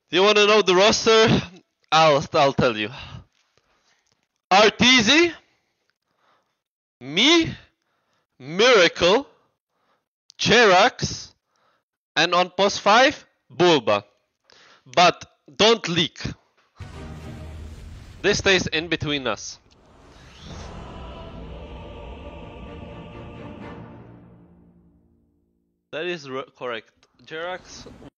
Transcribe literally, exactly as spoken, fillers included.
You want to know the roster? I'll, I'll tell you. Arteezy, me, Miracle, JERAX, and on post five, Bulba. But don't leak. This stays in between us. That is correct. JERAX